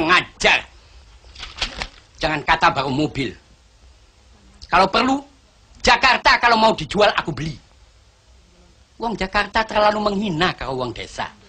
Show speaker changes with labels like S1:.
S1: kurang ngajar. Jangan kata baru mobil. Kalau perlu, Jakarta kalau mau dijual aku beli. Uang Jakarta terlalu menghina kalau uang desa.